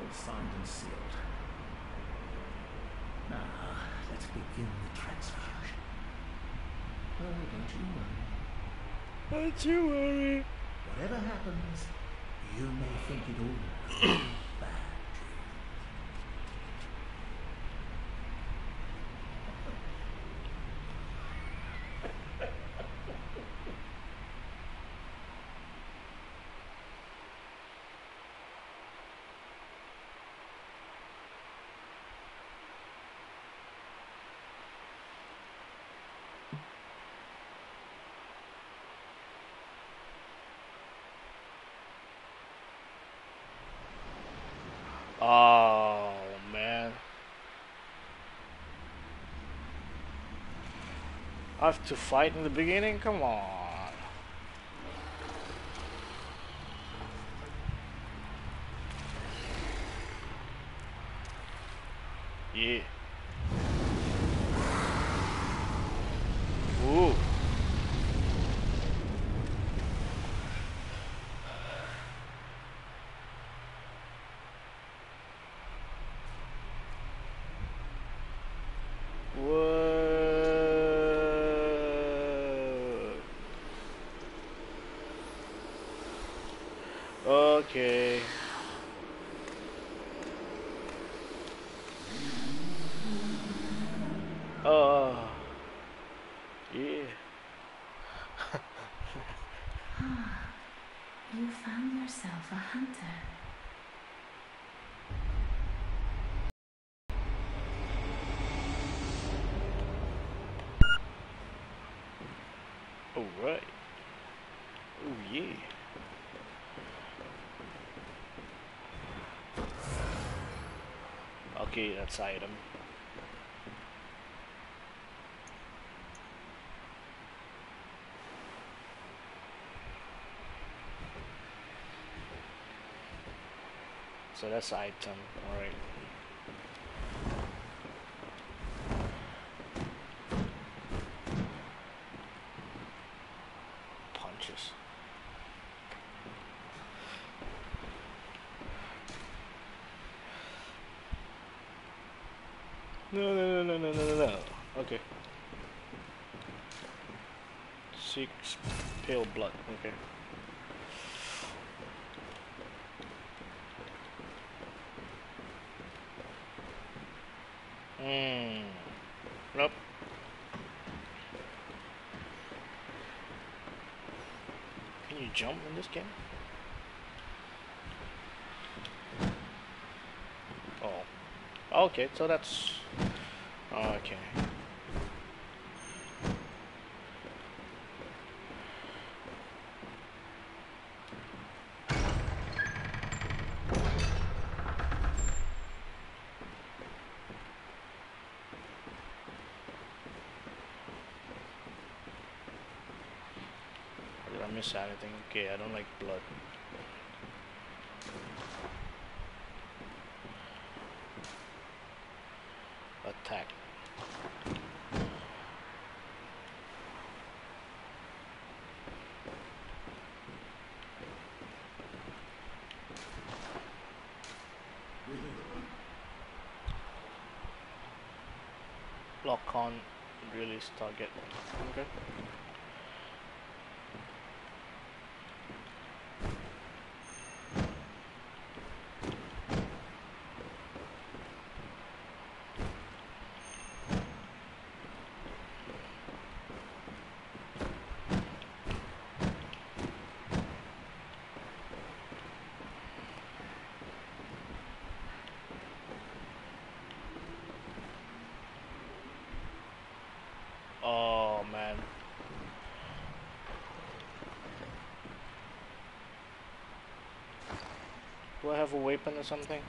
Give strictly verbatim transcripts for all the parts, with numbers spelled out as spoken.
all signed and sealed. Now, let's begin the transfusion. Oh, don't you worry. Don't you worry. Whatever happens, you may think it all bad. Oh man, I have to fight in the beginning? Come on. Yeah. Ooh. Okay. Oh. Yeah. You found yourself a hunter. All right. Oh yeah. Okay, that's item. So that's item, alright. Punches. No, no, no, no, no, no, no. Okay. Six pale blood. Okay. Hmm. Nope. Can you jump in this game? Oh. Okay, so that's... Okay. Did I miss anything? Okay, I don't like blood. Attack. Lock on, release target. Okay. Oh man. Do I have a weapon or something?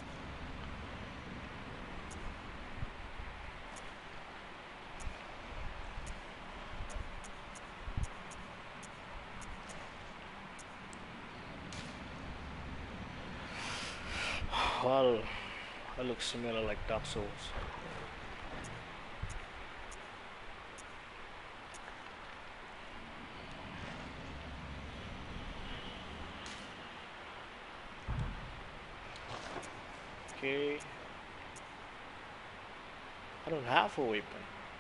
Well, that looks similar like Dark Souls. Okay. I don't have a weapon.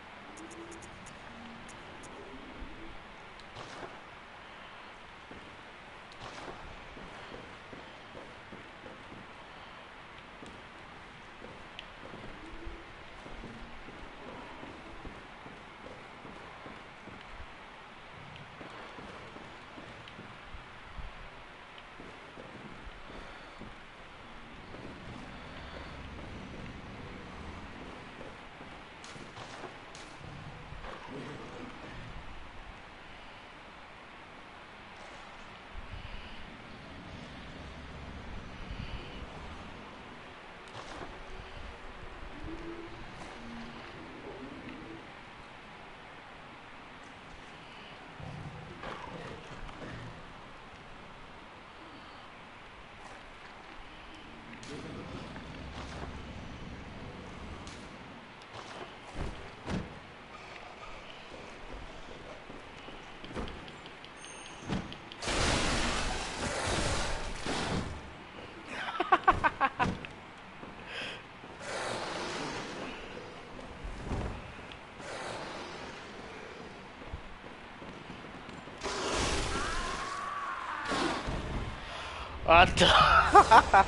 What the?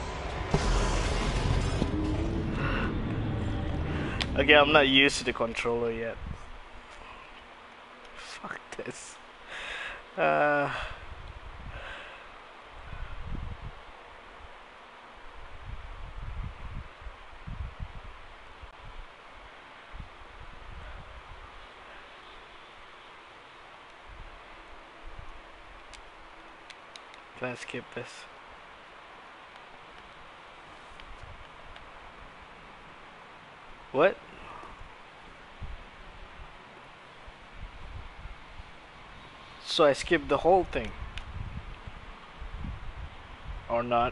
Okay, I'm not used to the controller yet. Fuck this. Uh, can I skip this? What? So I skipped the whole thing? Or not?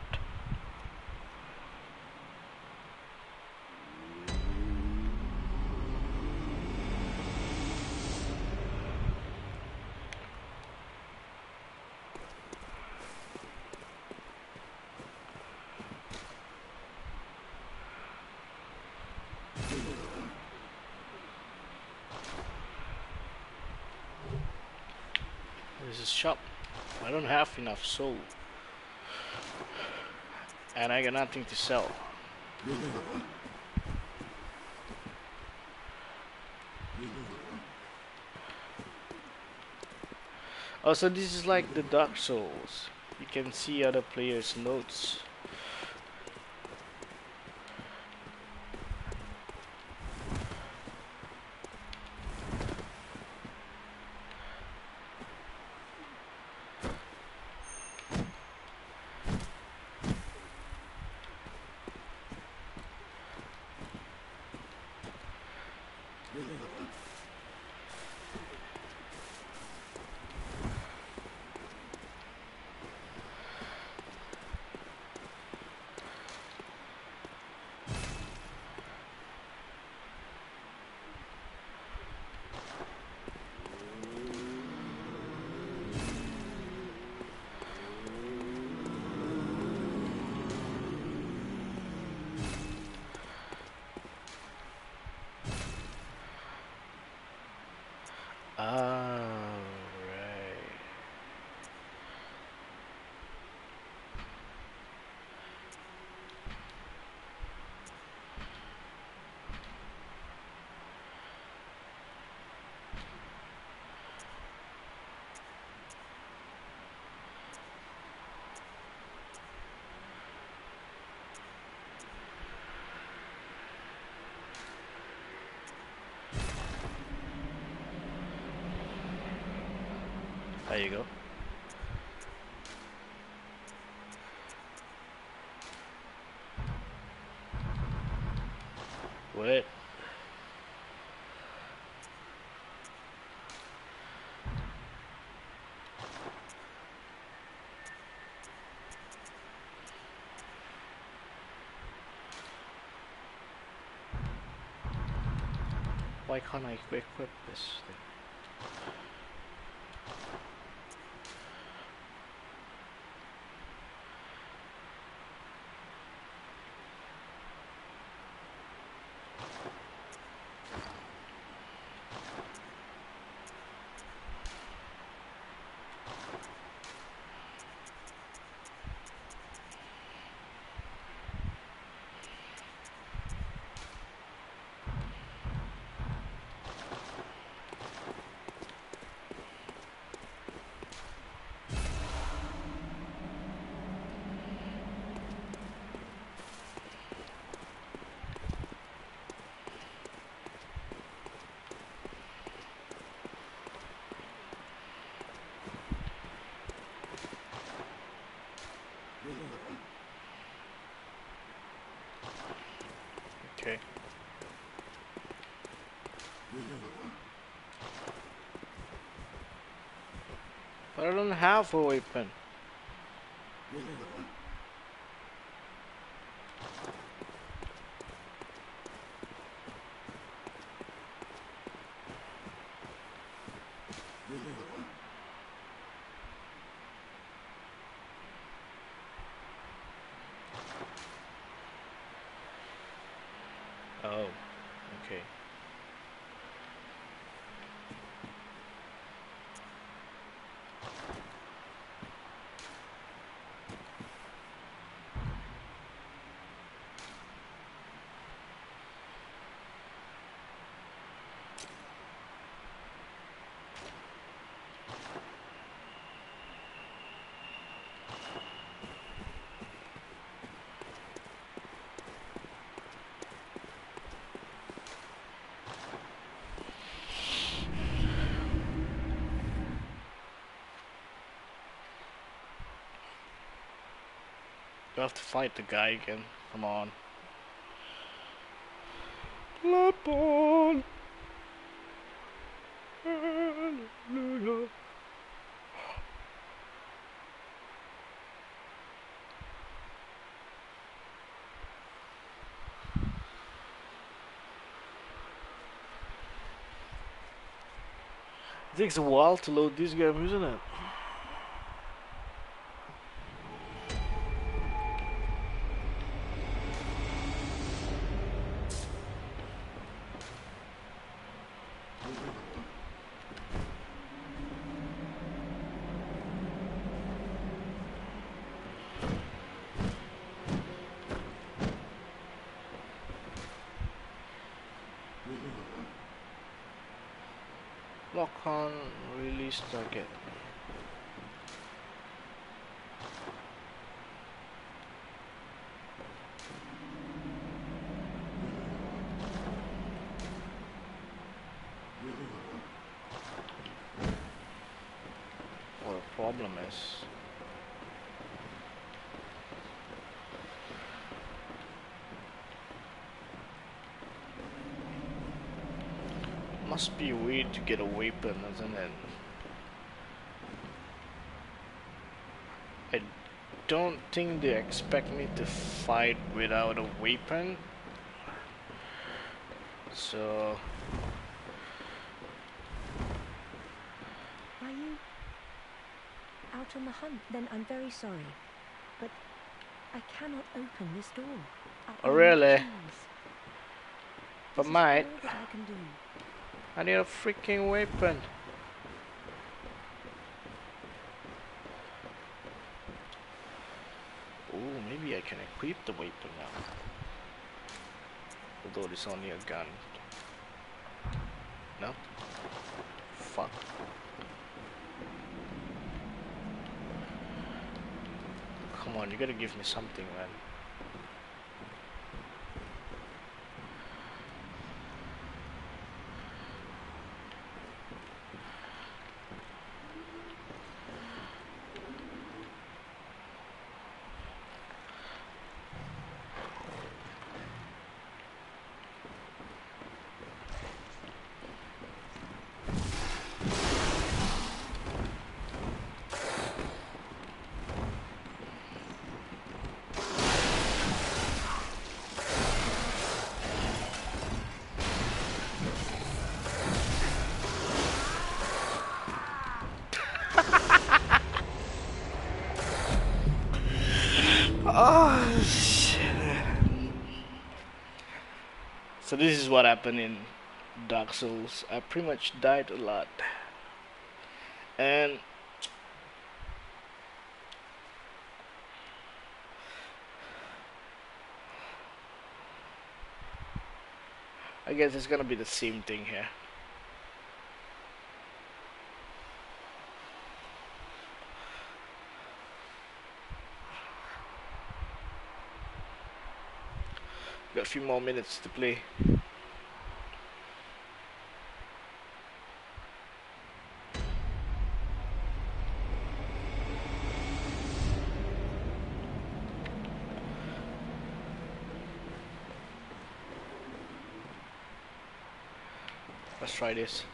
There's a shop. I don't have enough soul. And I got nothing to sell. Oh, so this is like the Dark Souls. You can see other players' notes. Ah, right. There you go. What? Why can't I equip this thing? Okay. But I don't have a weapon. Oh, okay. You have to fight the guy again. Come on. Bloodborne. It takes a while to load this game, isn't it? Lock on, release target. What the problem is. Must be weird to get a weapon, isn't it? I don't think they expect me to fight without a weapon. So Are you out on the hunt? Then I'm very sorry, but I cannot open this door. I Oh, am really? keys. But This is mate, all that I can do. I need a freaking weapon. Oh, maybe I can equip the weapon now. Although it's only a gun. No? Fuck. Come on, you gotta give me something, man. Oh shit. So this is what happened in Dark Souls. I pretty much died a lot. And I guess it's gonna be the same thing here. Got a few more minutes to play. Let's try this.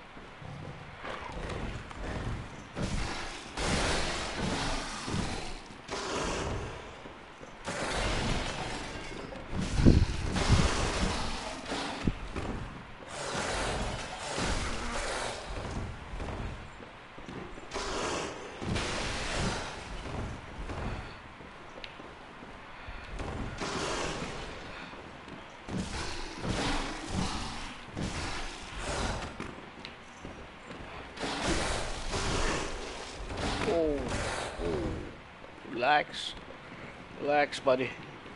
Oh, oh, relax, relax, buddy.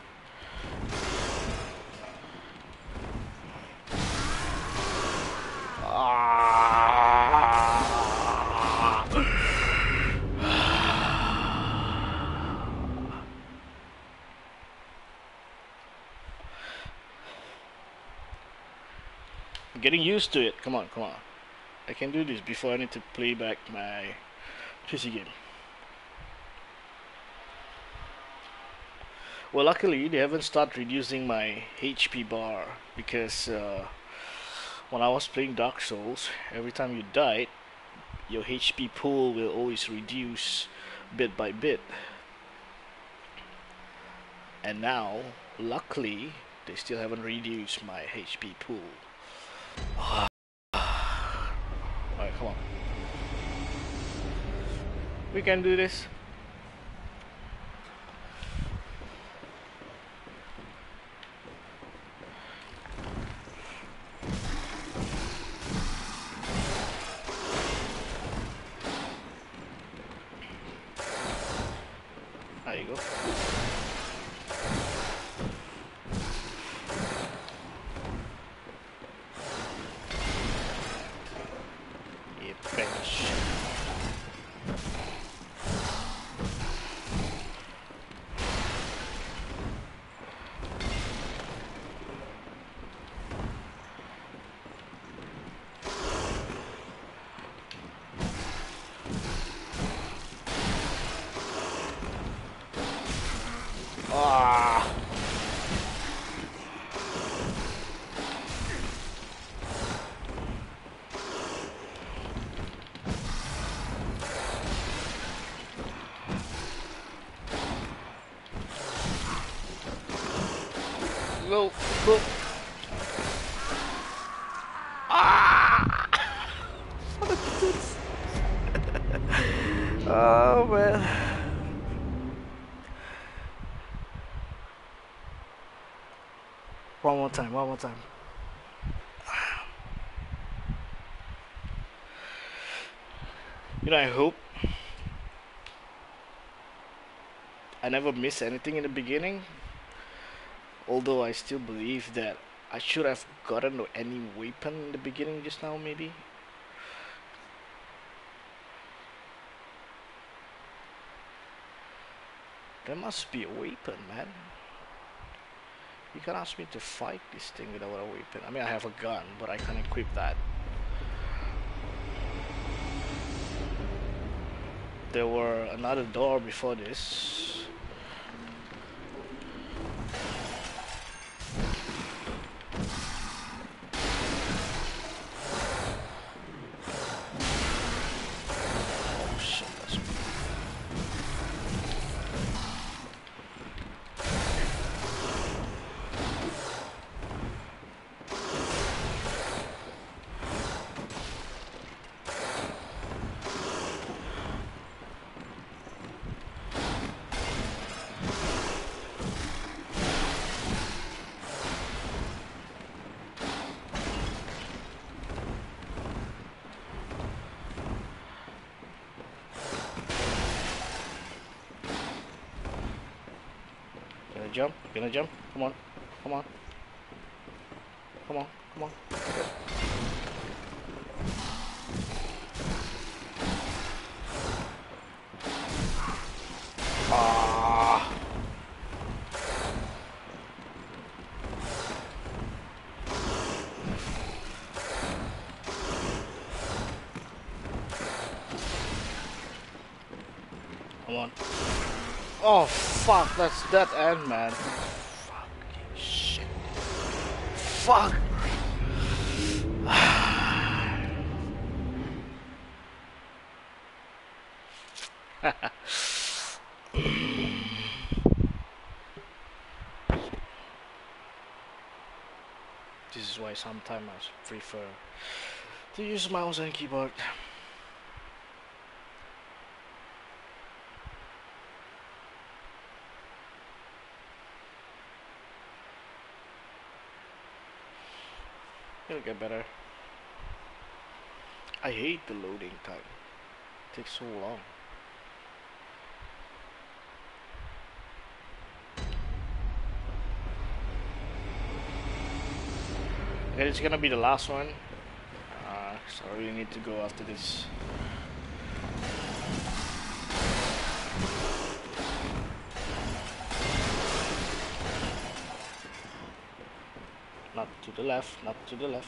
Ah. I'm getting used to it. Come on, come on. I can do this before I need to play back my P C game. Well, luckily they haven't started reducing my H P bar because uh, when I was playing Dark Souls, every time you died, your H P pool will always reduce bit by bit. And now, luckily, they still haven't reduced my H P pool. Alright, come on. We can do this. There you go. Yeah, bench. Ah. Go, go. Ah. Oh man. One more time, one more time. You know, I hope I never miss anything in the beginning. Although I still believe that I should have gotten any weapon in the beginning just now, maybe. There must be a weapon, man. You can ask me to fight this thing without a weapon. I mean, I have a gun, but I can't equip that. There were another door before this. Oh shit, that's... Gonna jump, gonna jump, come on, come on. Come on, come on. Ah. Come on. Oh fuck, that's that end, man. Fucking shit. Fuck. This is why sometimes I prefer to use mouse and keyboard. It'll get better. I hate the loading time. It takes so long. Okay, it's gonna be the last one. Uh, so I really need to go after this. Not to the left, not to the left.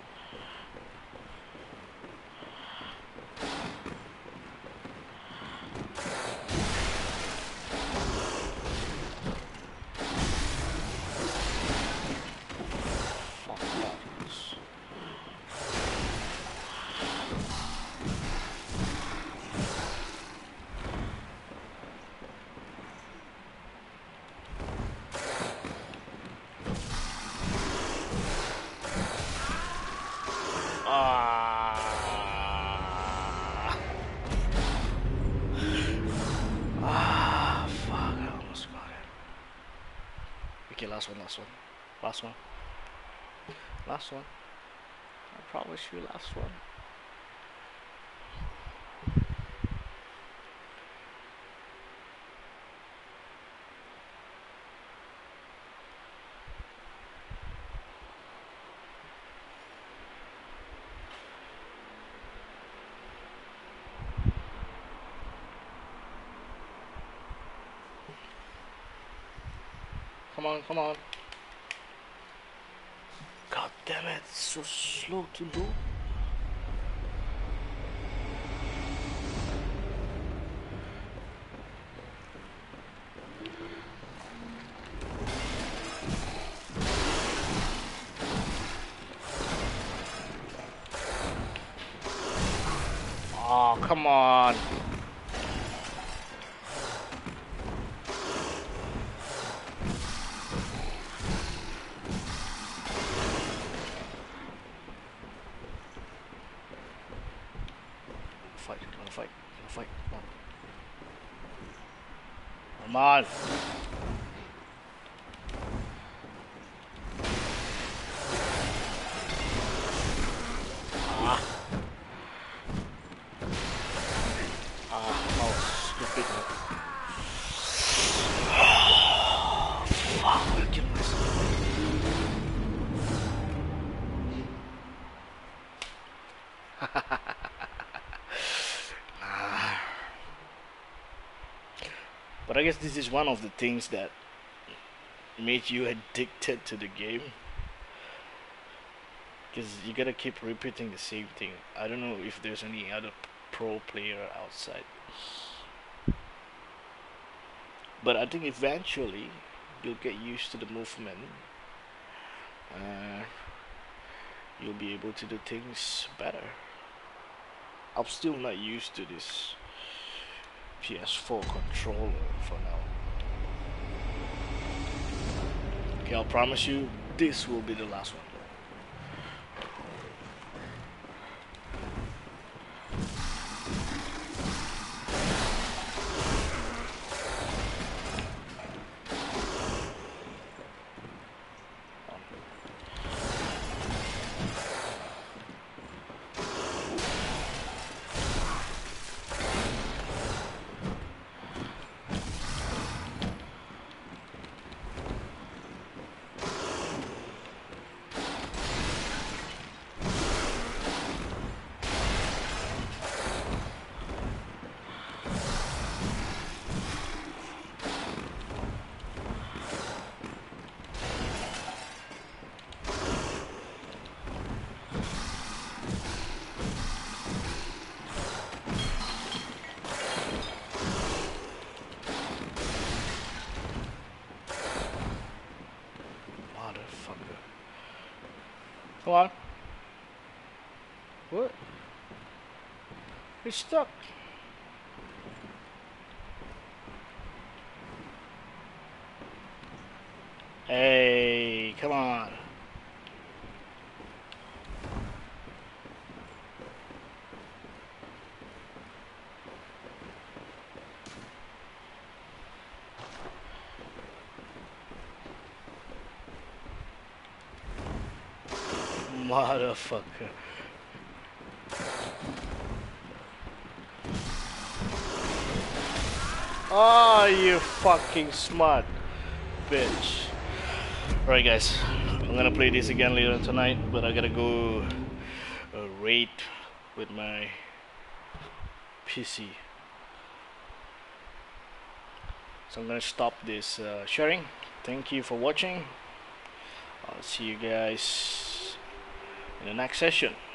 Fuck that. Ah. Ah, fuck, I almost got it. Okay, last one, last one. Last one. Last one. I promise you, last one. Come on, come on. God damn it, it's so slow to load. Oh, come on. Fight, gonna fight, gonna fight. Come on. Come on. Ah. Ah, mouse. Stupid. Fuck, I killed myself. But I guess this is one of the things that made you addicted to the game. Because you gotta keep repeating the same thing. I don't know if there's any other pro player outside. But I think eventually you'll get used to the movement. Uh, you'll be able to do things better. I'm still not used to this P S four controller for now. Okay, I'll promise you this will be the last one. Come on. What? You're stuck. Hey, come on. Motherfucker. Oh, you fucking smart bitch. Alright guys, I'm gonna play this again later tonight, but I gotta go uh, raid with my P C. So I'm gonna stop this uh, sharing. Thank you for watching. I'll see you guys in the next session.